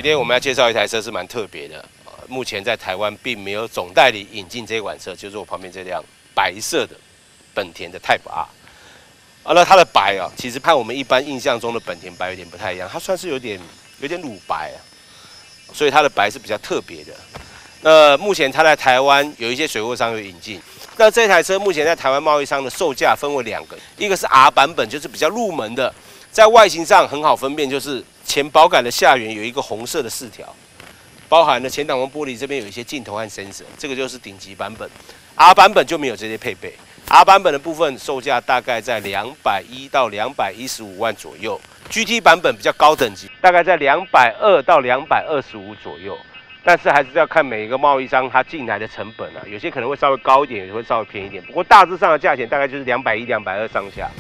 今天我们要介绍一台车是蛮特别的，目前在台湾并没有总代理引进这款车，就是我旁边这辆白色的本田的 Type R。那它的白啊，其实和我们一般印象中的本田白有点不太一样，它算是有点乳白啊，所以它的白是比较特别的。那目前它在台湾有一些水货商有引进。那这台车目前在台湾贸易商的售价分为2个，一个是 R 版本，就是比较入门的，在外形上很好分辨，就是前保杆的下缘有一个红色的饰条，包含了前挡风玻璃这边有一些镜头和 sensor， 这个就是顶级版本。R 版本就没有这些配备。R 版本的部分售价大概在210到215万左右 ，GT 版本比较高等级，大概在220到225左右。但是还是要看每一个贸易商他进来的成本啊，有些可能会稍微高一点，也会稍微便宜一点。不过大致上的价钱大概就是210、220上下。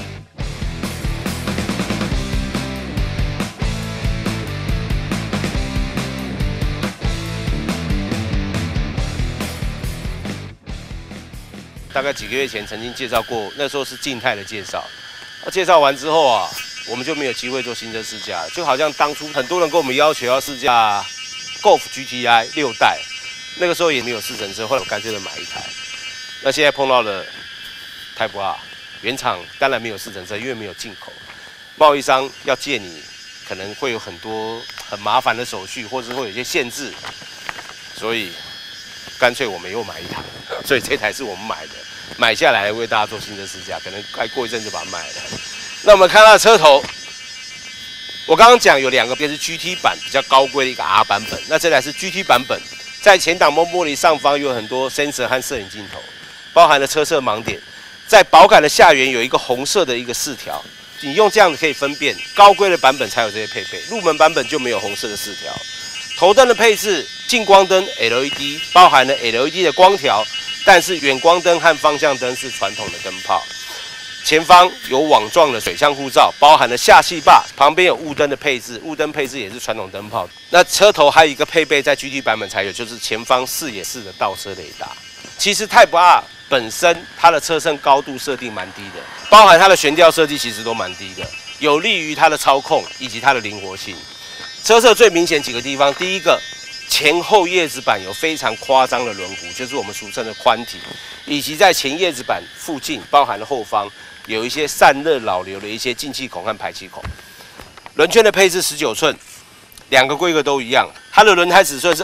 大概几个月前曾经介绍过，那时候是静态的介绍。介绍完之后啊，我们就没有机会做新车试驾了，就好像当初很多人跟我们要求要试驾 Golf GTI 6代，那个时候也没有试乘车，后来我干脆就买一台。那现在碰到了 Type R， 原厂当然没有试乘车，因为没有进口，贸易商要借你，可能会有很多很麻烦的手续，或者会有一些限制，所以干脆我们又买一台。所以这台是我们买的，买下来为大家做新车试驾，可能再过一阵就把它卖了。那我们看它的车头。我刚刚讲有2个，便是 GT 版比较高规的一个 R 版本，那这台是 GT 版本，在前挡风玻璃上方有很多 sensor 和摄影镜头，包含了车侧盲点，在保杆的下缘有一个红色的一个饰条，你用这样子可以分辨，高规的版本才有这些配备，入门版本就没有红色的饰条。头灯的配置，近光灯 LED， 包含了 LED 的光条，但是远光灯和方向灯是传统的灯泡。前方有网状的水箱护罩，包含了下气坝，旁边有雾灯的配置，雾灯配置也是传统灯泡。那车头还有一个配备在 GT 版本才有，就是前方视野式的倒车雷达。其实 Type R 本身它的车身高度设定蛮低的，包含它的悬吊设计其实都蛮低的，有利于它的操控以及它的灵活性。车侧最明显几个地方，第一个，前后叶子板有非常夸张的轮毂，就是我们俗称的宽体，以及在前叶子板附近，包含了后方。有一些散热老流的一些进气孔和排气孔，轮圈的配置19寸，2个规格都一样。它的轮胎尺寸是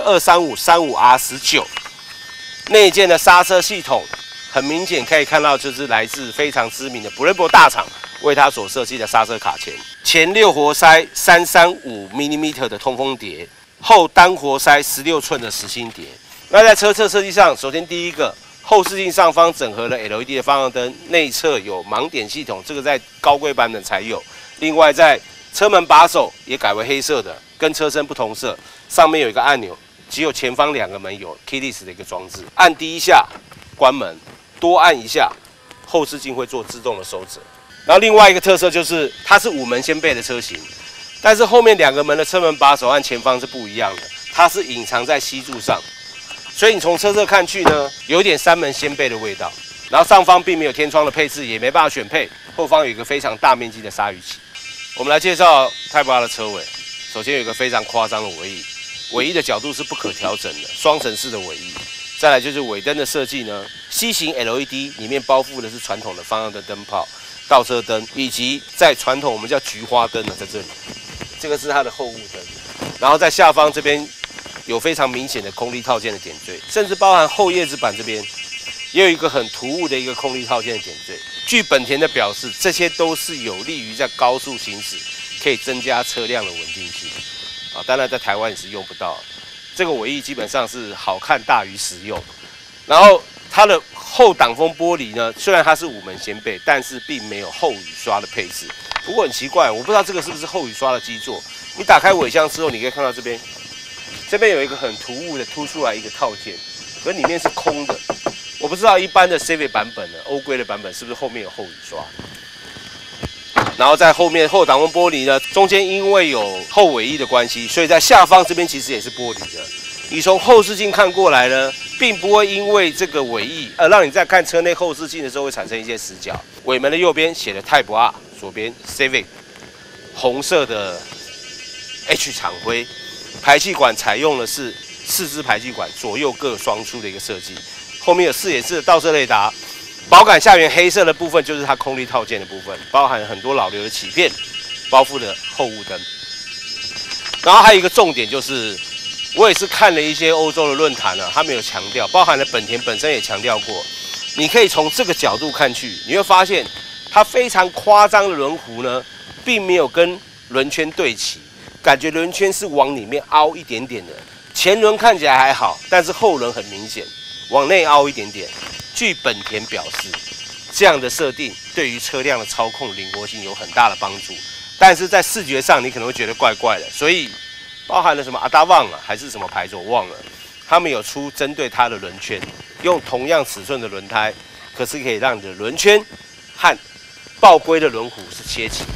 235/35R19，内建的刹车系统很明显可以看到，就是来自非常知名的Brembo大厂为它所设计的刹车卡钳，前6活塞335mm 的通风碟，后单活塞16寸的实心碟。那在车侧设计上，首先第一个。后视镜上方整合了 LED 的方向灯，内侧有盲点系统，这个在高规版本才有。另外，在车门把手也改为黑色的，跟车身不同色。上面有一个按钮，只有前方2个门有 keyless 的一个装置，按第一下关门，多按一下，后视镜会做自动的收折。然后另外一个特色就是它是5门掀背的车型，但是后面2个门的车门把手和前方是不一样的，它是隐藏在吸柱上。所以你从车侧看去呢，有点3门掀背的味道。然后上方并没有天窗的配置，也没办法选配。后方有一个非常大面积的鲨鱼鳍。我们来介绍 Type R 的车尾。首先有一个非常夸张的尾翼，尾翼的角度是不可调整的，双层式的尾翼。再来就是尾灯的设计呢 ，C 型 LED 里面包覆的是传统的方向灯灯泡、倒车灯，以及在传统我们叫菊花灯的在这里。这个是它的后雾灯。然后在下方这边。有非常明显的空力套件的点缀，甚至包含后叶子板这边也有一个很突兀的一个空力套件的点缀。据本田的表示，这些都是有利于在高速行驶可以增加车辆的稳定性啊。当然在台湾也是用不到，这个尾翼基本上是好看大于实用。然后它的后挡风玻璃呢，虽然它是5门掀背，但是并没有后雨刷的配置。不过很奇怪，我不知道这个是不是后雨刷的基座。你打开尾箱之后，你可以看到这边有一个很突兀的凸出来一个套件，可里面是空的。我不知道一般的 Civic 版本的欧规的版本是不是后面有后雨刷。然后在后面后挡风玻璃呢，中间因为有后尾翼的关系，所以在下方这边其实也是玻璃的。你从后视镜看过来呢，并不会因为这个尾翼而让你在看车内后视镜的时候会产生一些死角。尾门的右边写了 Type R， 左边 Civic， 红色的 H 厂徽。 排气管采用的是4支排气管，左右各双出的一个设计。后面有4眼式的倒车雷达，保杆下缘黑色的部分就是它空力套件的部分，包含很多老刘的起片，包覆的后雾灯。然后还有一个重点就是，我也是看了一些欧洲的论坛啊，他们有强调，包含了本田本身也强调过，你可以从这个角度看去，你会发现它非常夸张的轮毂呢，并没有跟轮圈对齐，感觉轮圈是往里面凹一点点的。前轮看起来还好，但是后轮很明显往内凹一点点。据本田表示，这样的设定对于车辆的操控灵活性有很大的帮助，但是在视觉上你可能会觉得怪怪的，所以包含了什么阿达旺啊，还是什么牌子我忘了，他们有出针对它的轮圈，用同样尺寸的轮胎，可是可以让你的轮圈和爆龟的轮毂是切齐。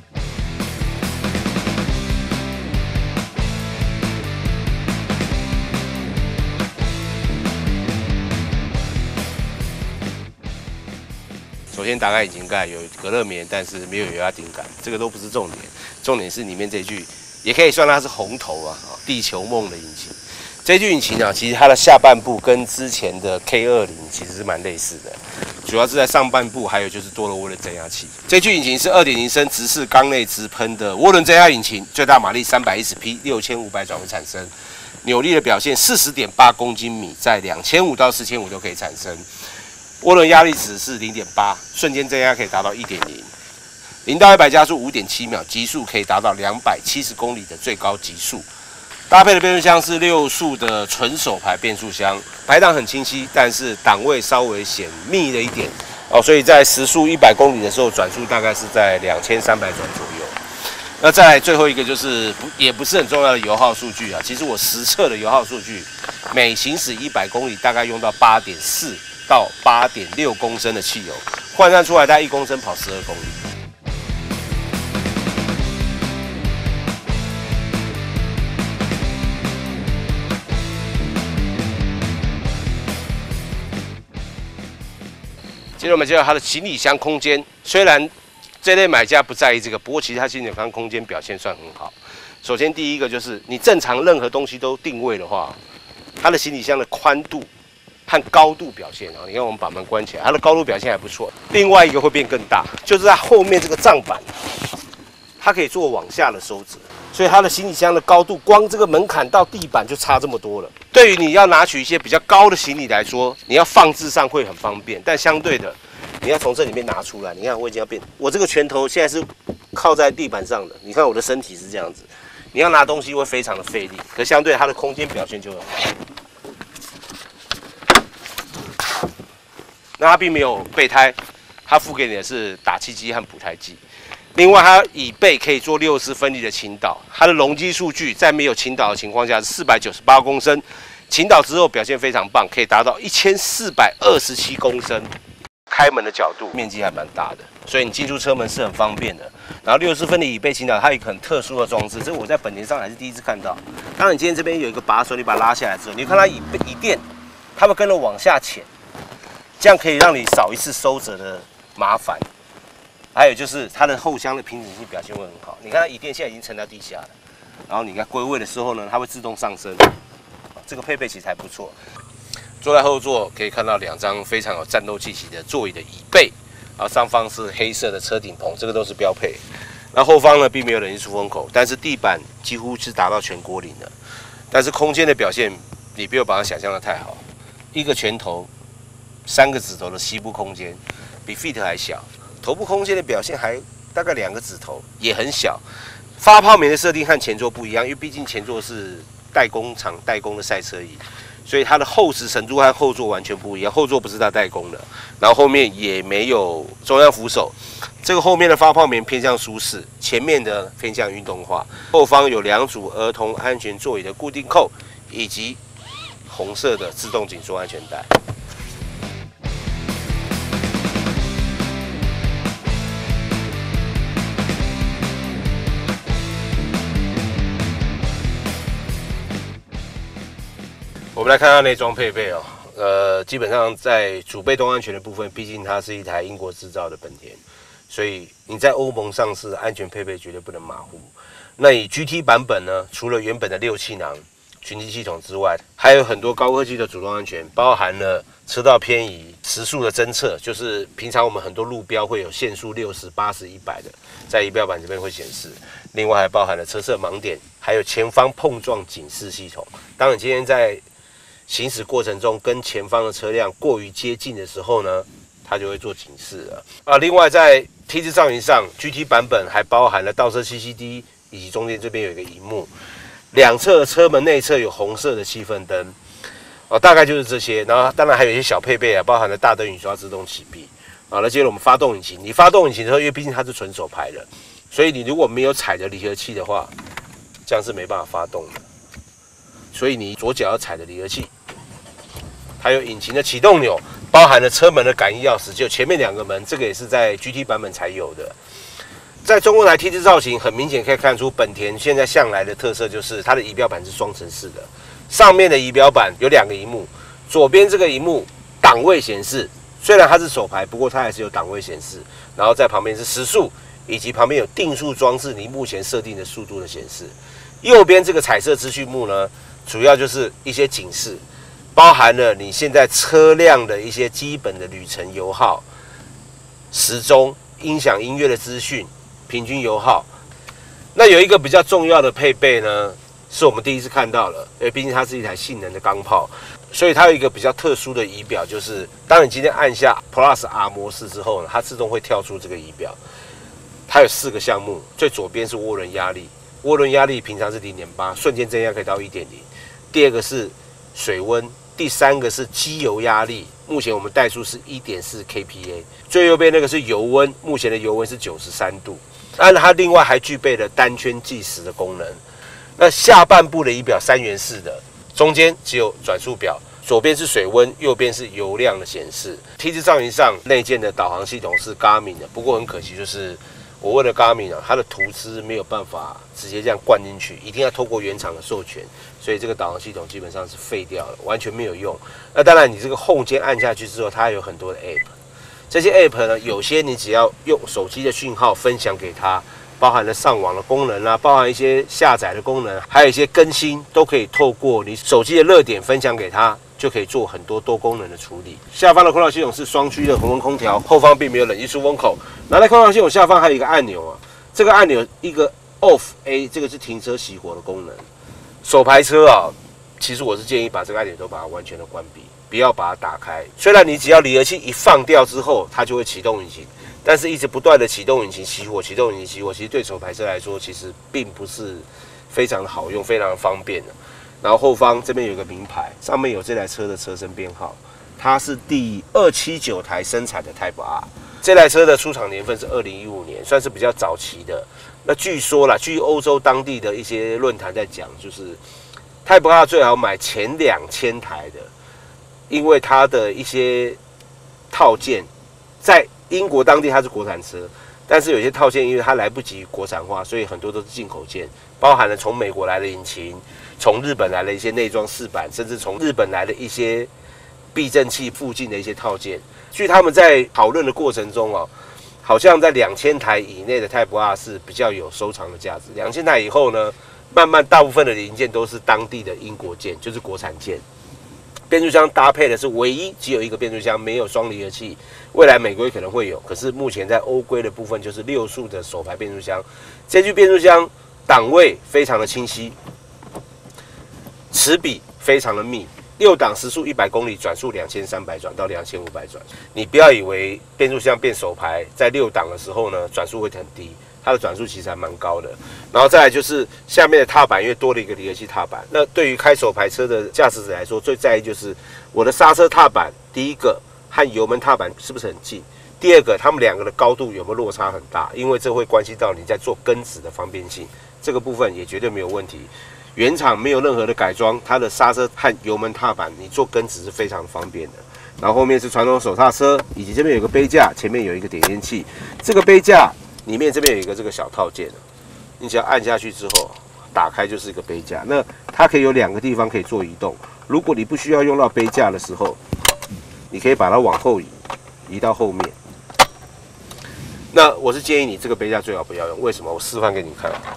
首先打开引擎盖，有隔热棉，但是没有油压顶杆，这个都不是重点，重点是里面这具，也可以算它是红头啊，地球梦的引擎。这具引擎啊，其实它的下半部跟之前的 K20其实是蛮类似的，主要是在上半部，还有就是多了涡轮增压器。这具引擎是2.0升直式缸内直喷的涡轮增压引擎，最大马力310匹，6500转回产生，扭力的表现40.8公斤米，在2500到4500都可以产生。涡轮压力值是0.8，瞬间增压可以达到1.0，0到100加速5.7秒，极速可以达到270公里的最高极速。搭配的变速箱是6速的纯手排变速箱，排档很清晰，但是档位稍微显密了一点哦，所以在时速100公里的时候，转速大概是在2300转左右。那再来最后一个就是也不是很重要的油耗数据啊，其实我实测的油耗数据，每行驶100公里大概用到8.4到8.6公升的汽油，换算出来大概1公升跑12公里。接着我们介绍它的行李箱空间，虽然这类买家不在意这个，不过其实它行李箱空间表现算很好。首先第一个就是你正常任何东西都定位的话，它的行李箱的宽度和高度表现啊，你看我们把门关起来，它的高度表现还不错。另外一个会变更大，就是在后面这个帐板，它可以做往下的收折，所以它的行李箱的高度，光这个门槛到地板就差这么多了。对于你要拿取一些比较高的行李来说，你要放置上会很方便，但相对的，你要从这里面拿出来。你看我已经要变，我这个拳头现在是靠在地板上的，你看我的身体是这样子，你要拿东西会非常的费力，可相对它的空间表现就很好。那它并没有备胎，它付给你的是打气机和补胎机。另外，它椅背可以做6次分离的倾倒，它的容积数据在没有倾倒的情况下是498公升，倾倒之后表现非常棒，可以达到1427公升。开门的角度面积还蛮大的，所以你进出车门是很方便的。然后6次分离椅背倾倒，它有一个很特殊的装置，这我在本田上还是第一次看到。当然，你今天这边有一个把手，你把它拉下来之后，你看它椅垫，它会跟着往下潜。这样可以让你少一次收折的麻烦，还有就是它的后箱的平整性表现会很好。你看它椅垫现在已经沉到地下了，然后你看归位的时候呢，它会自动上升，这个配备其实还不错。坐在后座可以看到2张非常有战斗气息的座椅的椅背，然后上方是黑色的车顶棚，这个都是标配。那后方呢并没有冷气出风口，但是地板几乎是达到全国领的，但是空间的表现你不要把它想象的太好，一个拳头。3个指头的膝部空间比 Fit 还小，头部空间的表现还大概2个指头，也很小。发泡棉的设定和前座不一样，因为毕竟前座是代工厂代工的赛车椅，所以它的厚实程度和后座完全不一样。后座不是它代工的，然后后面也没有中央扶手。这个后面的发泡棉偏向舒适，前面的偏向运动化。后方有2组儿童安全座椅的固定扣，以及红色的自动紧缩安全带。我们来看它内装配备哦，基本上在主被动安全的部分，毕竟它是一台英国制造的本田，所以你在欧盟上市，安全配备绝对不能马虎。 那以 GT 版本呢，除了原本的6气囊循迹系统之外，还有很多高科技的主动安全，包含了车道偏移、时速的侦测，就是平常我们很多路标会有限速60、80、100的，在仪表板这边会显示。另外还包含了车侧盲点，还有前方碰撞警示系统。当你今天在行驶过程中跟前方的车辆过于接近的时候呢，它就会做警示了。另外在 T 字造型上 ，GT 版本还包含了倒车 CCD， 以及中间这边有一个萤幕，两侧车门内侧有红色的气氛灯。大概就是这些。然后当然还有一些小配备啊，包含了大灯雨刷自动启闭。那接着我们发动引擎，你发动引擎的时候，因为毕竟它是纯手排的，所以你如果没有踩着离合器的话，这样是没办法发动的。所以你左脚要踩着离合器。还有引擎的启动钮，包含了车门的感应钥匙，就前面2个门，这个也是在 GT 版本才有的。在中控台 T 字造型，很明显可以看出本田现在向来的特色就是它的仪表板是双层式的，上面的仪表板有2个萤幕，左边这个萤幕档位显示，虽然它是手排，不过它还是有档位显示，然后在旁边是时速，以及旁边有定速装置，你目前设定的速度的显示。右边这个彩色资讯幕呢，主要就是一些警示。包含了你现在车辆的一些基本的旅程油耗、时钟、音响音乐的资讯、平均油耗。那有一个比较重要的配备呢，是我们第一次看到了，因为毕竟它是一台性能的钢炮，所以它有一个比较特殊的仪表，就是当你今天按下 Plus R 模式之后呢，它自动会跳出这个仪表。它有4个项目，最左边是涡轮压力，涡轮压力平常是 0.8， 瞬间增压可以到 1.0。第2个是水温。第3个是机油压力，目前我们代数是 1.4 kPa。最右边那个是油温，目前的油温是93度。那它另外还具备了单圈计时的功能。那下半部的仪表3元式的，中间只有转速表，左边是水温，右边是油量的显示。T 字造型上内建的导航系统是 Garmin 的，不过很可惜就是我为了 Garmin 它的图资没有办法直接这样灌进去，一定要透过原厂的授权。所以这个导航系统基本上是废掉了，完全没有用。那当然，你这个 Home 键按下去之后，它还有很多的 App。这些 App 呢，有些你只要用手机的讯号分享给它，包含了上网的功能啊，包含一些下载的功能，还有一些更新，都可以透过你手机的热点分享给它，就可以做很多多功能的处理。下方的空调系统是双区的恒温空调，后方并没有冷气出风口。拿在空调系统下方还有一个按钮啊，这个按钮一个 Off A， 这个是停车熄火的功能。手排车啊，其实我是建议把这个按钮都把它完全的关闭，不要把它打开。虽然你只要离合器一放掉之后，它就会启动引擎，但是一直不断的启动引擎熄火，启动引擎熄火，其实对手排车来说，其实并不是非常的好用，非常的方便的。然后后方这边有一个名牌，上面有这台车的车身编号，它是第279台生产的 Type R。这台车的出厂年份是2015年，算是比较早期的。那据说啦，据欧洲当地的一些论坛在讲，就是 Type R 最好买前2000台的，因为它的一些套件在英国当地它是国产车，但是有些套件因为它来不及国产化，所以很多都是进口件，包含了从美国来的引擎，从日本来的一些内装饰板，甚至从日本来的一些避震器附近的一些套件。据他们在讨论的过程中哦，好像在2000台以内的 Type R 是比较有收藏的价值。2000台以后呢，慢慢大部分的零件都是当地的英国件，就是国产件。变速箱搭配的是唯一只有一个变速箱，没有双离合器。未来美规可能会有，可是目前在欧规的部分就是6速的手排变速箱。这具变速箱档位非常的清晰，齿比非常的密。6档时速100公里，转速2300转到2500转。你不要以为变速箱变手排在6档的时候呢，转速会很低，它的转速其实还蛮高的。然后再来就是下面的踏板，因为多了一个离合器踏板。那对于开手排车的驾驶者来说，最在意就是我的刹车踏板，第一个和油门踏板是不是很近？第二个，它们2个的高度有没有落差很大？因为这会关系到你在做跟指的方便性，这个部分也绝对没有问题。原厂没有任何的改装，它的刹车和油门踏板，你做跟指是非常方便的。然后后面是传统手刹车，以及这边有个杯架，前面有一个点烟器。这个杯架里面这边有一个这个小套件，你只要按下去之后，打开就是一个杯架。那它可以有2个地方可以做移动。如果你不需要用到杯架的时候，你可以把它往后移到后面。那我是建议你这个杯架最好不要用，为什么？我示范给你看。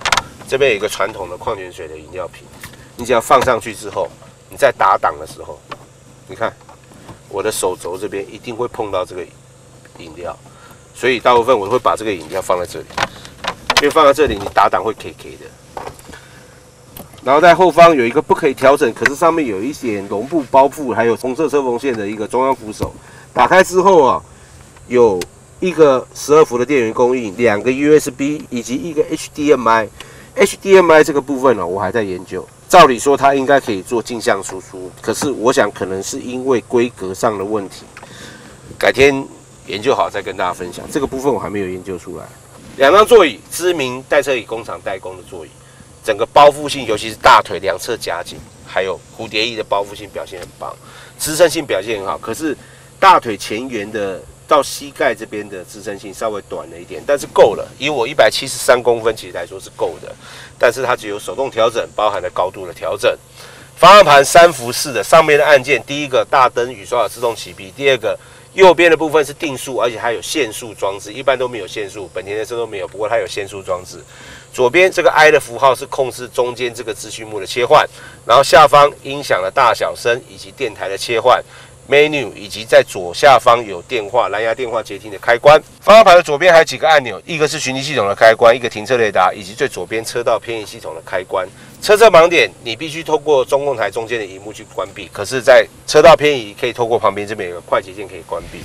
这边有一个传统的矿泉水的饮料瓶，你只要放上去之后，你在打档的时候，你看我的手肘这边一定会碰到这个饮料，所以大部分我会把这个饮料放在这里，因为放在这里你打档会 K 的。然后在后方有一个不可以调整，可是上面有一点绒布包覆，还有红色车缝线的一个中央扶手。打开之后啊，有一个12伏的电源供应，2个 USB 以及一个 HDMI。HDMI 这个部分呢，我还在研究。照理说它应该可以做镜像输出，可是我想可能是因为规格上的问题，改天研究好再跟大家分享。这个部分我还没有研究出来。2张座椅，知名代车椅工厂代工的座椅。整个包覆性，尤其是大腿两侧夹紧，还有蝴蝶翼的包覆性表现很棒，支撑性表现很好。可是大腿前缘的到膝盖这边的支撑性稍微短了一点，但是够了。以我173公分其实来说是够的，但是它只有手动调整，包含了高度的调整。方向盘3幅式的，上面的按键，第一个大灯雨刷的自动启闭，第二个右边的部分是定速，而且还有限速装置，一般都没有限速，本田的车都没有，不过它有限速装置。左边这个 I 的符号是控制中间这个资讯幕的切换，然后下方音响的大小声以及电台的切换 ，menu 以及在左下方有电话、蓝牙电话接听的开关。方向盘的左边还有几个按钮，一个是循迹系统的开关，一个停车雷达，以及最左边车道偏移系统的开关。车侧盲点你必须透过中控台中间的萤幕去关闭，可是，在车道偏移可以透过旁边这边有个快捷键可以关闭。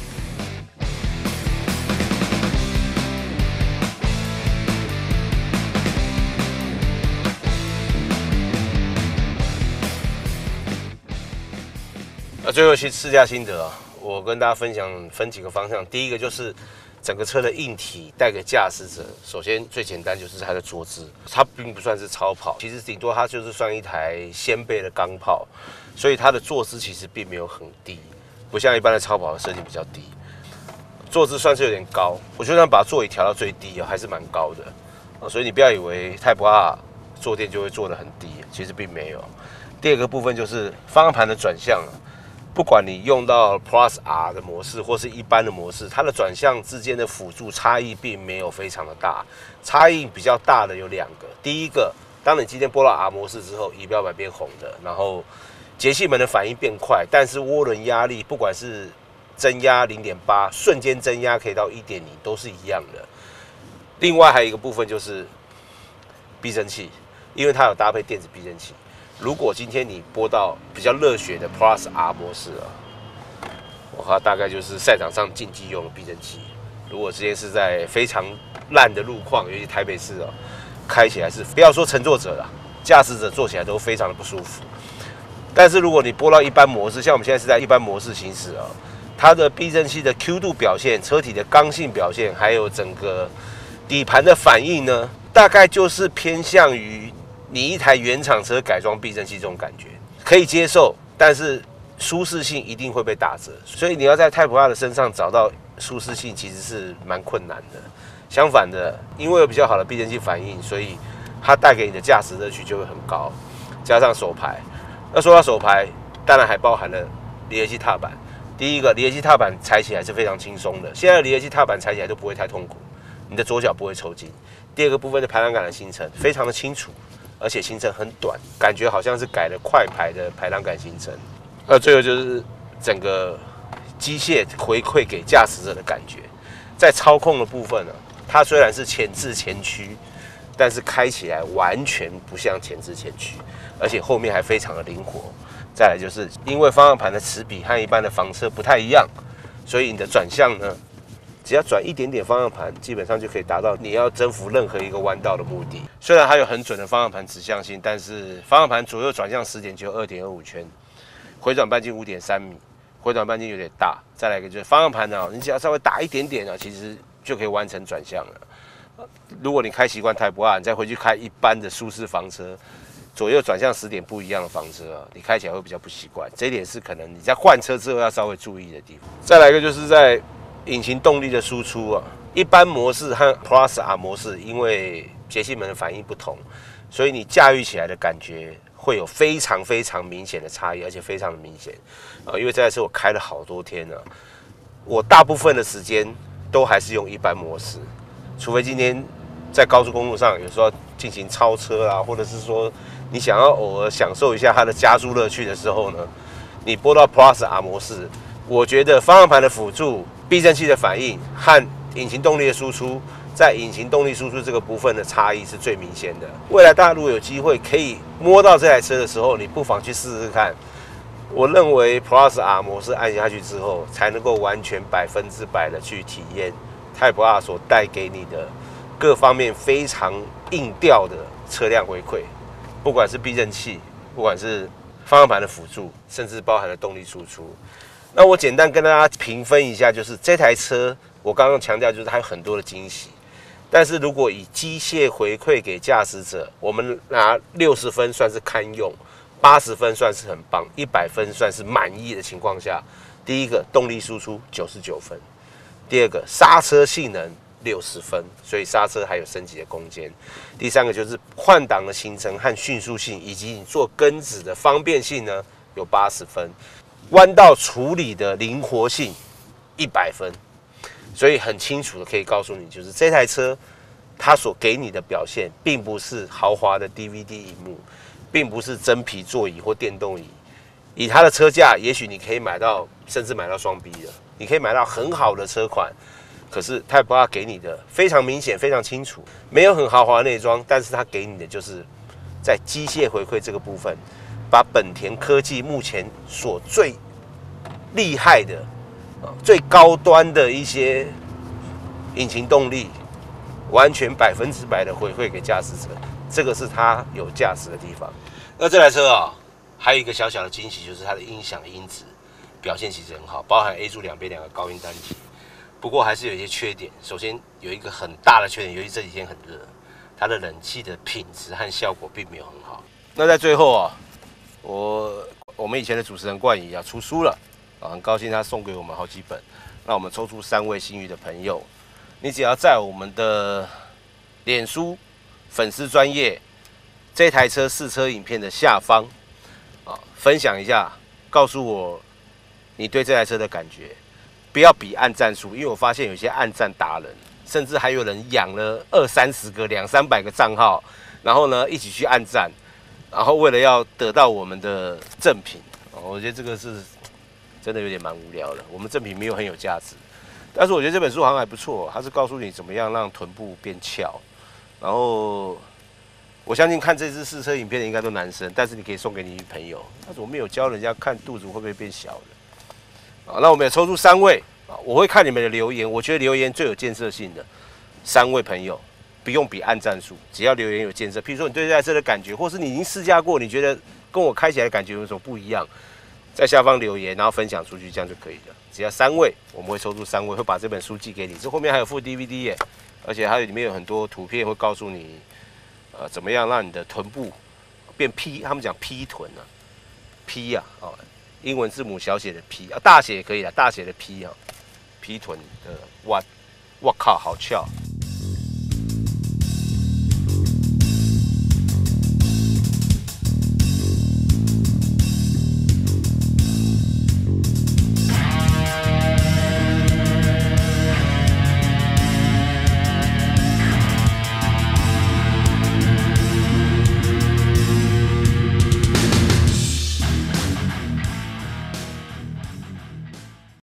最后试驾心得啊，我跟大家分享分几个方向。第一个就是整个车的硬体带给驾驶者，首先最简单就是它的坐姿，它并不算是超跑，其实顶多它就是算一台掀背的钢炮，所以它的坐姿其实并没有很低，不像一般的超跑的设计比较低，坐姿算是有点高。我就算把座椅调到最低还是蛮高的，所以你不要以为Type R坐垫就会坐得很低，其实并没有。第二个部分就是方向盘的转向。不管你用到 Plus R 的模式或是一般的模式，它的转向之间的辅助差异并没有非常的大，差异比较大的有2个。第一个，当你今天拨到 R 模式之后，仪表板变红的，然后节气门的反应变快，但是涡轮压力不管是增压 0.8， 瞬间增压可以到 1.0， 都是一样的。另外还有一个部分就是避震器，因为它有搭配电子避震器。如果今天你拨到比较热血的 Plus R 模式它大概就是赛场上竞技用的避震器。如果今天是在非常烂的路况，尤其台北市开起来是不要说乘坐者了，驾驶者坐起来都非常的不舒服。但是如果你拨到一般模式，像我们现在是在一般模式行驶它的避震器的 Q 度表现、车体的刚性表现，还有整个底盘的反应呢，大概就是偏向于你一台原厂车改装避震器这种感觉，可以接受，但是舒适性一定会被打折。所以你要在Type R的身上找到舒适性，其实是蛮困难的。相反的，因为有比较好的避震器反应，所以它带给你的驾驶乐趣就会很高。加上手排，那说到手排，当然还包含了离合器踏板。第一个，离合器踏板踩起来是非常轻松的，现在的离合器踏板踩起来都不会太痛苦，你的左脚不会抽筋。第二个部分的排挡杆的行程非常的清楚。而且行程很短，感觉好像是改了快排的排挡杆行程。最后就是整个机械回馈给驾驶者的感觉，在操控的部分它虽然是前置前驱，但是开起来完全不像前置前驱，而且后面还非常的灵活。再来就是因为方向盘的齿比和一般的房车不太一样，所以你的转向呢，只要转一点点方向盘，基本上就可以达到你要征服任何一个弯道的目的。虽然它有很准的方向盘指向性，但是方向盘左右转向10点只有 2.25 圈，回转半径 5.3 米，回转半径有点大。再来一个就是方向盘你只要稍微打一点点其实就可以完成转向了。如果你开习惯Type R，你再回去开一般的舒适房车，左右转向10点不一样的房车你开起来会比较不习惯。这一点是可能你在换车之后要稍微注意的地方。再来一个就是在引擎动力的输出一般模式和 Plus R 模式，因为节气门的反应不同，所以你驾驭起来的感觉会有非常非常明显的差异，而且非常的明显因为这台车我开了好多天我大部分的时间都还是用一般模式，除非今天在高速公路上有时候进行超车啊，或者是说你想要偶尔享受一下它的加速乐趣的时候呢，你拨到 Plus R 模式，我觉得方向盘的辅助、避震器的反应和引擎动力的输出，在引擎动力输出这个部分的差异是最明显的。未来大家如果有机会可以摸到这台车的时候，你不妨去试试看。我认为 Plus R 模式按下去之后，才能够完全100%的去体验 Type R 所带给你的各方面非常硬调的车辆回馈，不管是避震器，不管是方向盘的辅助，甚至包含了动力输出。那我简单跟大家评分一下，就是这台车我刚刚强调就是它有很多的惊喜，但是如果以机械回馈给驾驶者，我们拿60分算是堪用，80分算是很棒，100分算是满意的情况下，第一个动力输出99分，第二个刹车性能60分，所以刹车还有升级的空间。第三个就是换挡的行程和迅速性，以及你做跟指的方便性呢，有80分。弯道处理的灵活性100分，所以很清楚的可以告诉你，就是这台车它所给你的表现，并不是豪华的 DVD 萤幕，并不是真皮座椅或电动椅。以它的车价，也许你可以买到，甚至买到双 B 的，你可以买到很好的车款。可是 Type R 给你的非常明显、非常清楚，没有很豪华的内装，但是它给你的就是在机械回馈这个部分，把本田科技目前所最厉害的、最高端的一些引擎动力，完全100%的回馈给驾驶者，这个是它有价值的地方。那这台车啊，还有一个小小的惊喜，就是它的音响音质表现其实很好，包含 A 柱两边2个高音单体。不过还是有一些缺点，首先有一个很大的缺点，尤其这几天很热，它的冷气的品质和效果并没有很好。那在最后啊，我们以前的主持人冠仪啊出书了啊，很高兴他送给我们好几本，让我们抽出3位幸运的朋友。你只要在我们的脸书粉丝专页这台车试车影片的下方啊，分享一下，告诉我你对这台车的感觉。不要比按赞数，因为我发现有些按赞达人，甚至还有人养了20-30个、200-300个账号，然后呢一起去按赞，然后为了要得到我们的赠品，我觉得这个是真的有点蛮无聊的。我们赠品没有很有价值，但是我觉得这本书好像还不错，它是告诉你怎么样让臀部变翘，然后我相信看这支试车影片的应该都男生，但是你可以送给你女朋友。但是我没有教人家看肚子会不会变小的。好，那我们也抽出3位啊，我会看你们的留言，我觉得留言最有建设性的3位朋友，不用比按赞数，只要留言有建设。譬如说你对这台车的感觉，或是你已经试驾过，你觉得跟我开起来的感觉有什么不一样，在下方留言，然后分享出去，这样就可以了。只要3位，我们会抽出3位，会把这本书寄给你。这后面还有附 DVD 耶，而且还有里面有很多图片，会告诉你，怎么样让你的臀部变 P， 他们讲 P 臀啊 ，P 啊，哦。英文字母小写的 P 啊，大写也可以啦，大写的 P 啊，P 臀的弯，我靠，好翘。